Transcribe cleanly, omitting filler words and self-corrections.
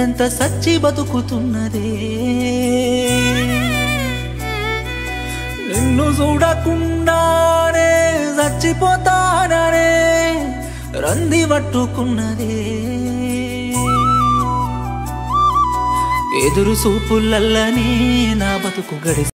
గుండెంత సచ్చి బతుకుతున్నదే నిన్ను చూడకుండానే చచ్చిపోతాననే రంది పట్టుకున్నదే ఎదురు చూపులల్లనే నా బతుకు గడి